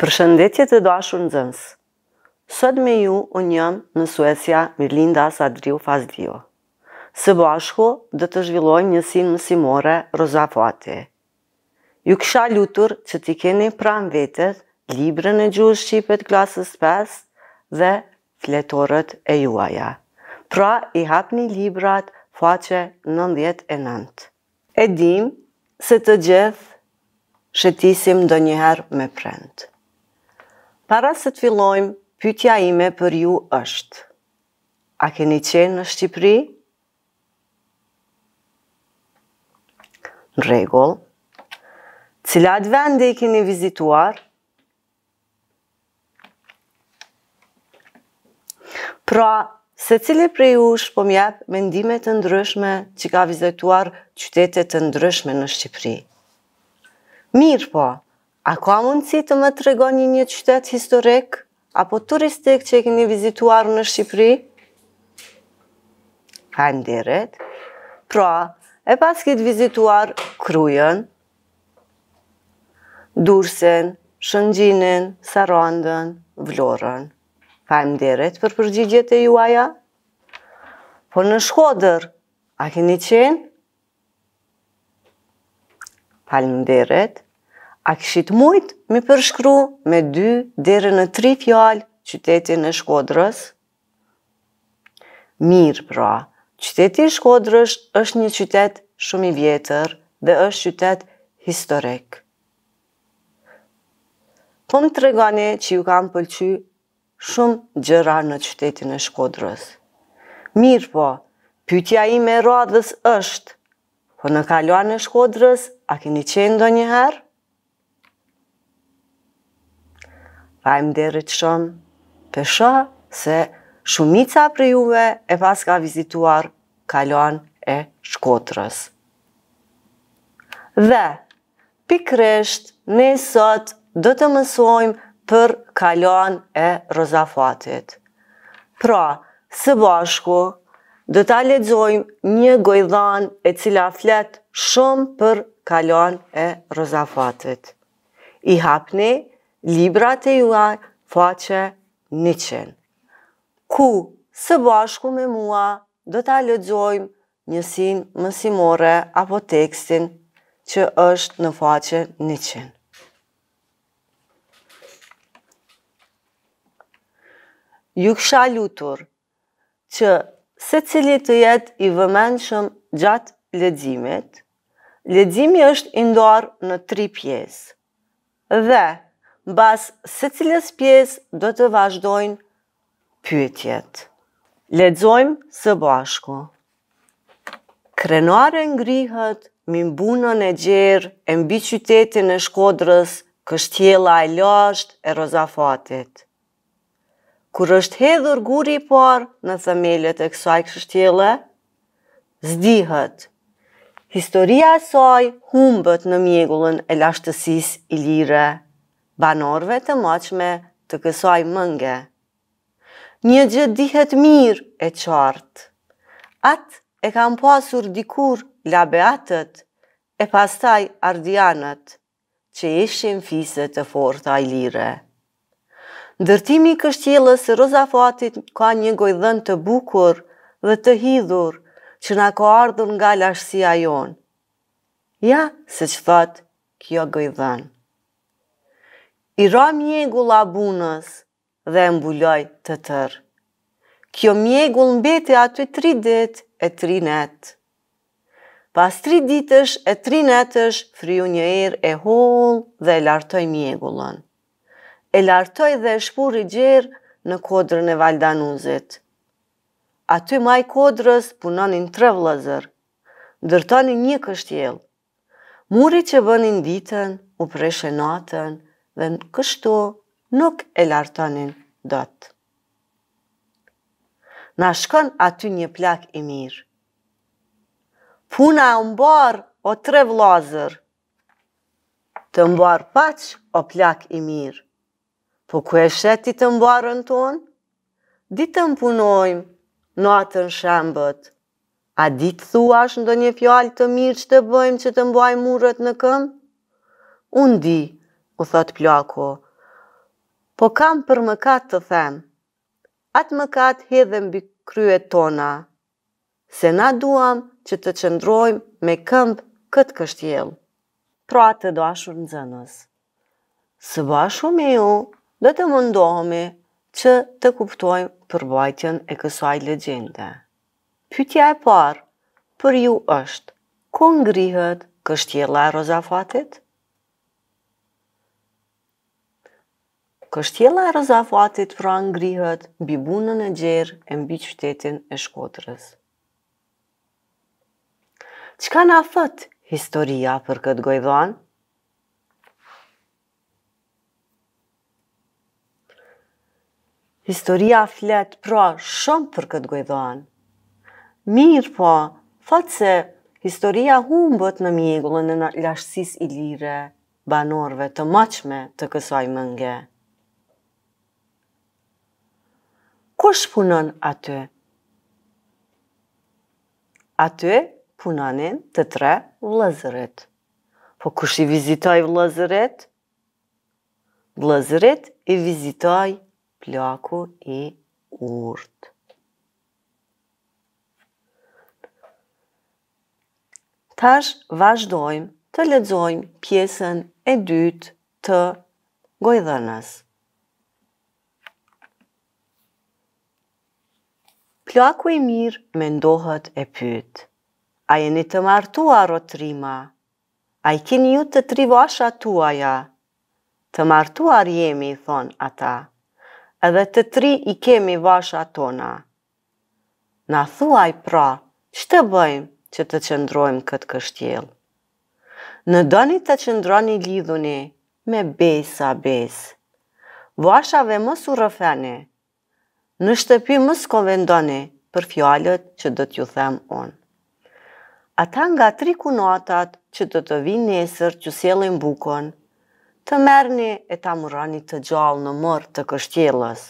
Përshëndetje të dashur nxënës. Sot me ju unë jam në Suecia Mirlinda Sadriu Fazlio. Së bashku do të zhvillojmë njësinë mësimore Rozafati. Ju kisha lutur që t'i keni pranë vetes librën e gjuhës shqipe të klasës 5 dhe fletorët e juaja. Pra i hapni librat faqe 99. E dim se të gjithë shëtisim ndonjëherë me prend. Para se të fillojmë, pyetja ime për ju është: a keni qenë në Shqipëri? Në rregull. Cilat vende i keni vizituar? Pra, secili prej jush po m'jep mendime të ndryshme që ka vizituar qytete të ndryshme në Shqipëri. Mirë po, a ka mundësi të më tregoni një qytet historik apo turistik që e keni vizituar në Shqipëri? Faleminderit. Pra, e pas keni vizituar Krujën, Durrësin, Shëngjinin, Sarandën, Vlorën. Faleminderit për përgjigjet e juaja. Po në Shkodër, a keni qenë? Faleminderit. A kishit mujt me përshkru me 2 deri në 3 fjalë qytetin e Shkodrës? Mirë pra, qyteti i Shkodrës është një qytet shumë i vjetër dhe është qytet historik. Po më tregoni që ju kanë pëlqy shumë gjëra në qytetin e Shkodrës. Mirë po, pyetja ime e radhës është: po në kaluan e Shkodrës, a keni qenë ndonjëherë? Faleminderit shumë. Pesha se shumica për juve e pas ka vizituar kaluan e Shkodrës. Dhe, pikrisht, ne sot do të mësojmë për kaluan e Rozafatit. Pra, së bashku, do ta lexojmë një gojdhan e cila flet shumë për kaluan e Rozafatit. I hapni librat e juaj faqe 100. Ku së bashku me mua do ta lexojmë njësinë mësimore apo tekstin që është në faqe 100. Ju kisha lutur që secili të jetë i vëmendshëm gjatë leximit. Leximi është i ndarë në 3 pjesë dhe mbas secilës pjesë do të vazhdojnë pyetjet. Lexojmë së bashku. Krenare ngrihet mbi bunën e gjerë e mbi qytetin e Shkodrës kështjella e lashtë e Rozafatit. Kur është hedhur guri i parë në themelet e kësaj kështjelle, zdihet. Historia e saj humbet në mjegullin e lashtësisë ilire, banorëve të moqme të kësaj mënge. Një gjë dihet mirë e qartë. Atë e kam pasur dikur labeatët e pastaj ardianët, që ishin fiset e forta ilire. Ndërtimi i kështjellës së Rozafatit ka një gojdhën të bukur dhe të hidhur që na ka ardhur nga lashtësia jonë. Ja, siç thot kjo gojdhën. I ra mjegulla bunës dhe e mbuloj të tërë. Kjo mjegull mbeti aty 3 ditë e 3 netë. Pas 3 ditësh e 3 netësh fryu një erë e hollë dhe e lartoi mjegullën. E lartoi dhe e shpuri gjerë në kodrën e Valdanuzit. Aty maj kodrës punonin 3 vëllezër, ndërtonin një kështjellë. Muri që bënin ditën u preshe natën dhe kështu nuk e lartonin dot. Na shkon aty një plak i mirë. Puna u mbar o 3 vëllezër. Të mbar paç o plak i mirë. Po ku e sheti të mbarën tonë? Ditën punojmë, natën shembët. A ditë thuash ndonjë fjalë të mirë që të bëjmë që të mbajmë murët në këmbë? Unë di, u thot plaku, Po kam për mëkat të them, atë mëkat hedhe mbi kryet tona, se na duam që të qëndrojmë me këmbë këtë kështjellë. Pra të dashur nxënës, së bashku me ju do të mundohemi që të kuptojmë përmbajtjen e kësaj legjende. Pyetja e parë për ju është: ku ngrihet kështjella e Rozafatit? Kështjella e Rozafatit pra ngrihet mbi bunën e gjerë e mbi qytetin e Shkodrës. Çka na thot historia për këtë gojdhan? Historia flet pra shumë për këtë gojdhan. Mirë po, thot se historia humbët në mjegullin e lashtësisë ilire banorëve të moqme të kësaj mënge. Kush punon aty? Aty punonin të tre vëllezërit. Po kush i vizitoi vëllezërit? Vëllezërit i vizitoi plaku i urtë. Tash vazhdojmë të lexojmë pjesën e dytë të gojdhanës. Plaku i mirë mendohet e pyet: a jeni të martuar o trima? A i keni ju të tri vashat tuaja? Të martuar jemi, thon ata, edhe të tri i kemi vashat tona. Na thuaj pra, ç'të bëjmë që të qëndrojmë këtë kështjellë? Në doni të qëndroni lidhuni me besa besë. Vashave mos u rrëfeni. Në shtëpi mos konvendoni për fjalët që do t'ju them unë. Ata nga tri kunatat që do të vinë nesër që sjellin bukën, të merrni e ta murani të gjallë në mor të kështjellës.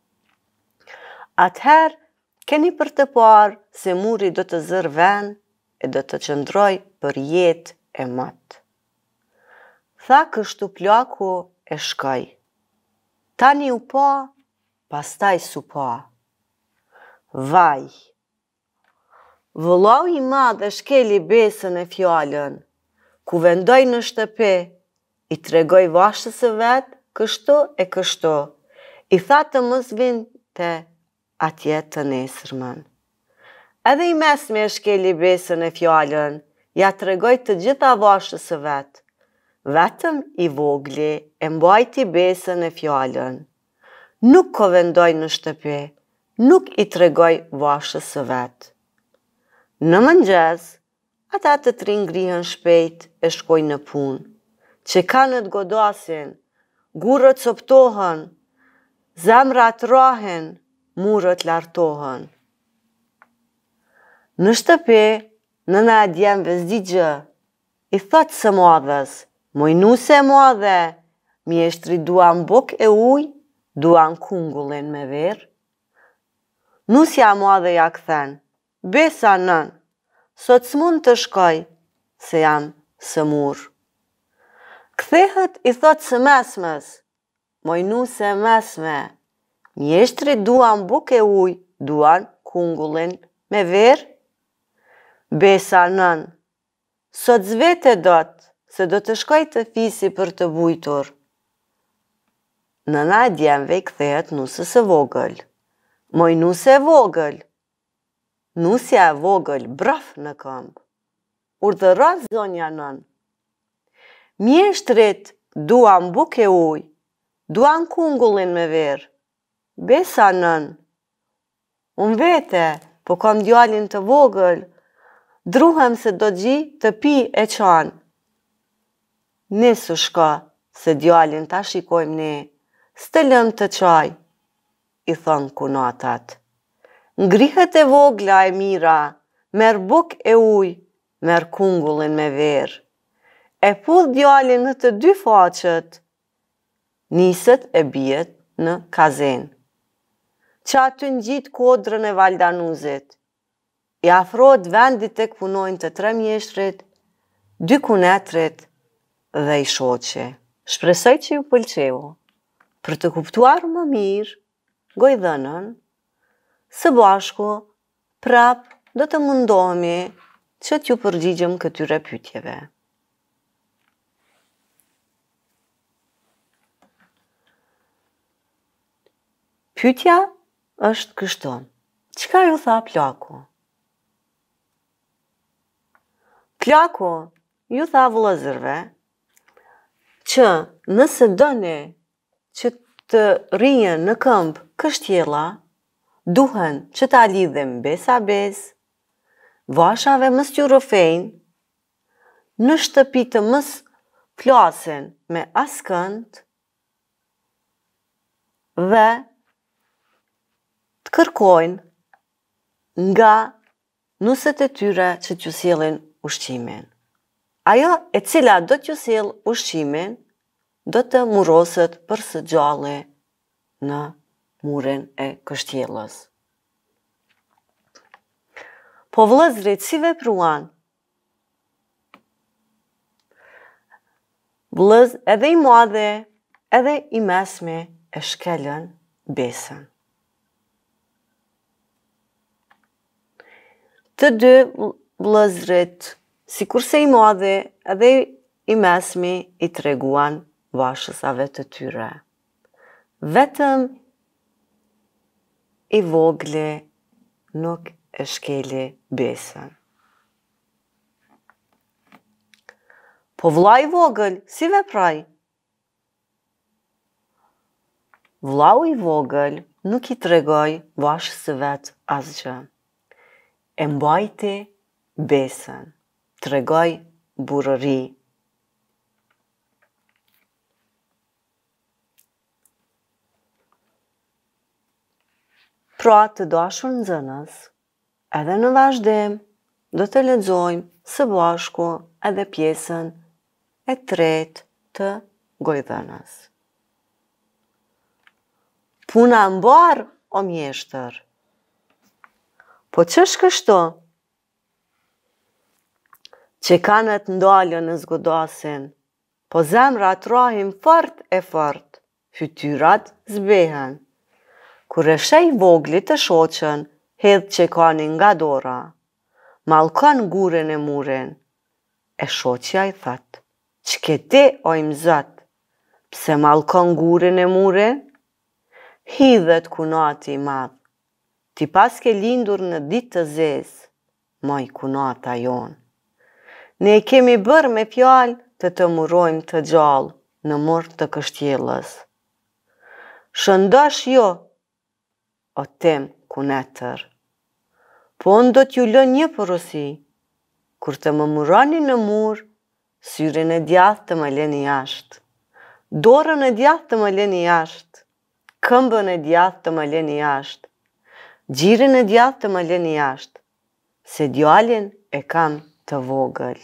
Atëherë keni për të parë se muri do të zërë vend e do të qëndroj për jetë e matë. Tha kështu plaku e shkoj. Tani u pa, pastaj s'u pa. Vaj! Vëllau i madh e shkeli besën e fjalën, ku vendoi në shtëpi, i tregoi vashës së vet kështu e kështu, i tha të mos vinte atje të nesërmën. Edhe i mesmi e shkeli besën e fjalën, ja tregoi të gjitha vashës së vet. Vetëm i vogli e mbajti besën e fjalën. Nuk kovendoi në shtëpi, nuk i tregoi vashës së vet. Në mëngjes, ata të tri ngrihen shpejt e shkojnë në punë. Çekanët godasin, gurët coptohen, zemrat rahen, murët lartohen. Në shtëpi, nëna e djemve s'di gjë, i thot së madhes: mojnuse e madhe, mjeshtri duan bukë e ujë, duan kungullin me verë. Nusja e madhe ja kthen: besa nën, sot s'mund të shkoj, se jam sëmur. Kthehet i thot së mesmes: mojnuse mesme, mjeshtri duan bukë e ujë, duan kungullin me verë. Besa nën, sot zvete dot, se do të shkoj të fisi për të bujtur. Nëna e djemve i kthehet nusës së vogël: mojnuse e vogël. Nusja e vogël braf në këmbë: urdhëro zonja nën. Mjeshtrit duan bukë e ujë, duan kungullin me verë. Besa nën, unë vete, po kam djalin të vogël, druhem se do gji të pi e qanë. Nisu shka, se djalin ta shikojmë ne, s'të lëm të qaj, i thon kunatat. Ngrihet e vogla e mira, merr bukë e ujë, merr kungullin me verë. E pudh djalin në të dy faqet, niset e bijet në kazen. Që aty ngjit kodrën e Valdanuzit. I afrohet vendit tek punojnë të tre mjeshtrit, dy kunetrit dhe i shoqi. Shpresoj që ju pëlqeu. për të kuptuar më mirë gojdhënën, së bashku prap do të mundohemi që t'ju përgjigjëm këtyre pyetjeve. Pyetja është kështu: çka ju tha plaku? Plaku ju tha vëllezërve që nëse doni që të rrihen në këmbë kështjella, duhen që ta lidhim besa bes, vashave mës t'ju rrëfejnë, në shtëpi të mës flasin me askënd dhe të kërkojnë nga nuset e tyre që t'ju sjellin ushqimin. Ajo e cila do t'ju sjell ushqimin do të muroset për së gjalli në murin e kështjellës. Po vëllezrit, si vepruan? Edhe i madhe, edhe i mesmi e shkelën besën. Të dy vëllezrit, sikurse i madhe edhe i mesmi, i treguan vashësave të tyre. Vetëm i vogli nuk e shkeli besën. Po vëlla i vogël, si veproi? Vllau i vogël nuk i tregoi vashës së vet asgjë. E mbajti besën, tregoi burrëri. Pra, të dashur nxënës, edhe në vazhdim do të lexojmë së bashku edhe pjesën e tretë të gojdhënës. Puna mbar o mjeshtër? Po ç'është kështu? Që kanët ndalën në zgodasin, po zemrat rahin fort e fort, fytyrat zbehen. Kur e sheh vogli të shoqën, hedh çekanin nga dora, mallkon gurin e murin. E shoqja i thot: "Ç'ke ti o imzot? Pse mallkon gurin e murin?" Hidhet kunati i madh: "Ti pas ke lindur në ditë të zezë, moj kunata jon. Ne e kemi bërë me fjalë të murojmë të gjallë në mur të kështjellës. Shëndosh jo, o tim kunetër. Po unë do t'ju lë një porosi, kur të më muroni në mur, syrin e djathtë të më leni jashtë, dorën e djathtë të më leni jashtë, këmbën e djathtë të më leni jashtë, gjirin e djathtë të më leni jashtë, se djalin e kam të vogël.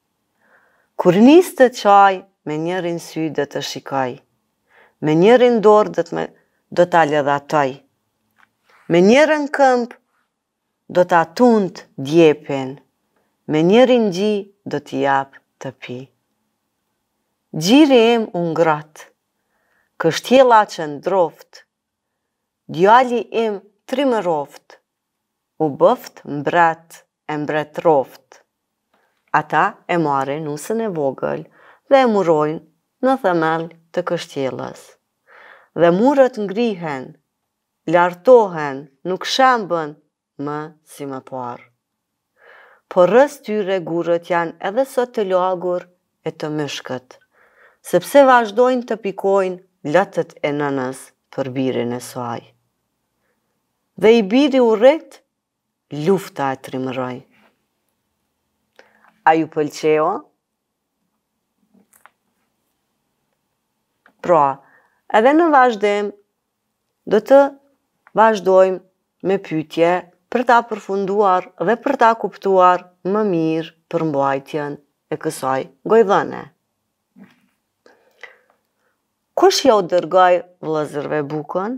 Kur nis të qaj, me njërin sy dhe të shikaj, me njërin dorë do t'a ledhatoj, me njërin këmp do t'a tund djepin, me njërin gji do t'i jap të pi. Gjiri im u ngrat, kështjella që ndroft, djali im trimëroft, u bëft mbret e mbretroft. Ata e marrin nusën e vogël dhe e murojnë në themel të kështjellës. Dhe murët ngrihen, lartohen, nuk shembën më si më parë. Por rreth tyre gurët janë edhe sot të lagur e të myshkët, sepse vazhdojnë të pikojnë lotët e nënës për birin e saj. Dhe i biri u rrit, lufta e trimëroi. A ju pëlqeo? Pra, edhe në vazhdim, do të vazhdojmë me pyetje për ta përfunduar dhe për ta kuptuar më mirë përmbajtjen e kësaj gojdhëne. Kush ja u dërgoi vëllezërve bukën?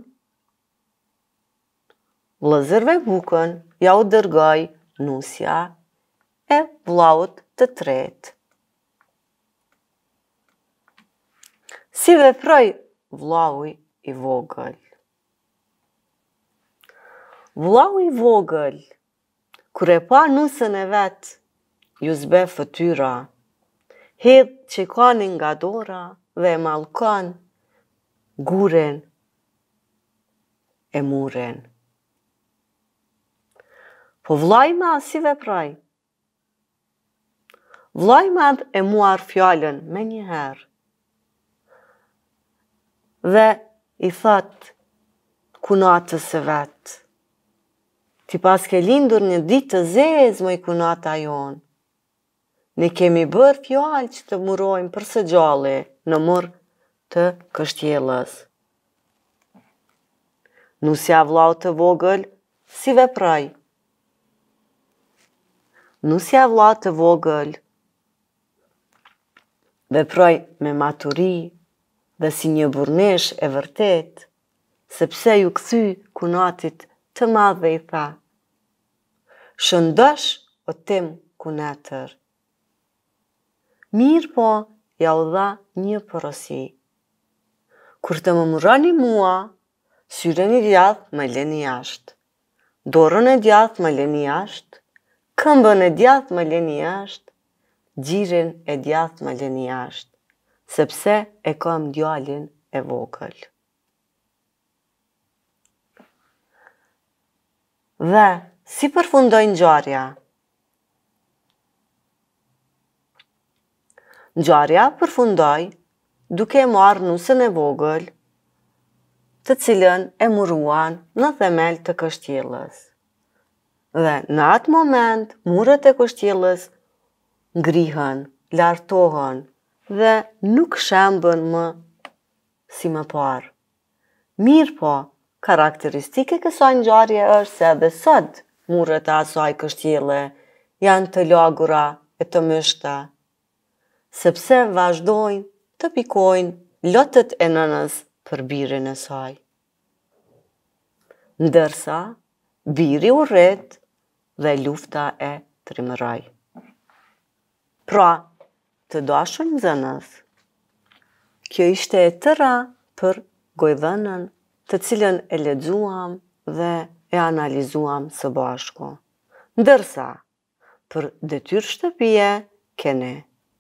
Vëllezërve bukën ja u dërgoi nusja e vllaut të tretë. Si veproi vllau i vogël. Vllau i vogël, kur e pa nusën e vetë, ju zbe fëtyra, hedh qekanin nga dora dhe e mallkon gurin e murin. Po vllai madh si veproi? Vllai madh e muar fjallën me njëherë dhe i thot kunatës së vetë: ti pas ke lindur një ditë të zezë, moj kunata jonë. Ne kemi bërë fjallë që të murojmë për së gjalli në mur të kështjellës. Nusja vllaut të vogël si veproi? Nusja vllaut të vogël veproi me maturi dhe si një burnesh e vërtet, sepse ju kthy kunatit të madh dhe i tha: shëndosh o tim kunetër. Mirë po, ja u dha një porosi: kur të më muroni mua, syren e djathtë më leni jashtë, dorën e djathtë më leni jashtë, këmbën e djathtë më leni jashtë, gjirin e djathtë më leni jashtë, sepse e kam djalin e vogël. Dhe si përfundoi ngjarja? Ngjarja përfundoi duke marrë nusën e vogël, të cilën e muruan në themel të kështjellës. Dhe në atë moment, murët e kështjellës ngrihen, lartohen dhe nuk shembën më si më parë. Mirë po, karakteristike kësaj ngjarje është se edhe sot murët e asaj kështjelle janë të lagura e të myshta, sepse vazhdojnë të pikojnë lotët e nënës për birin e saj. Ndërsa, biri u rrit dhe lufta e trimëroi. Pra, të dashur nxënës, kjo ishte e tëra për Gojdhënën, të cilën e lexuam dhe e analizuam së bashku. Ndërsa, për detyrë shtëpie keni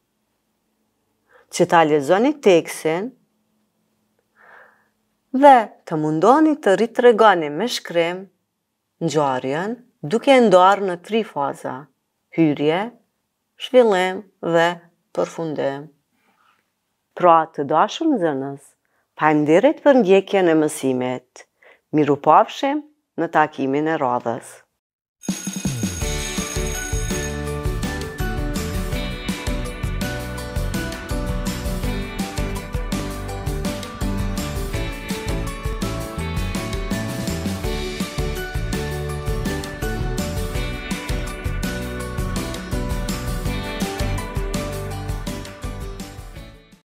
që ta lexoni tekstin dhe të mundoni të ritregoni me shkrim ngjarjen duke ndarë në 3 faza: hyrje, zhvillim dhe përfundim. Pra, të dashur nxënës, faleminderit për ndjekjen e mësimit. Mirupafshim në takimin e radhës.